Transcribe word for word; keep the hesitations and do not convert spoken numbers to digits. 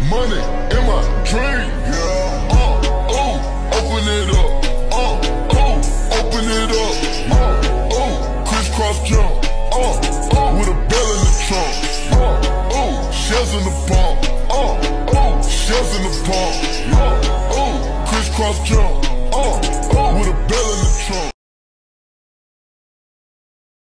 money in my dream. Yeah. Uh, oh, open it up. Uh, oh, open it up. Uh, oh, crisscross jump. Uh, oh, with a bell in the trunk. Uh, oh, shells in the pump. Uh, oh, shells in the pump. Uh, oh, crisscross jump.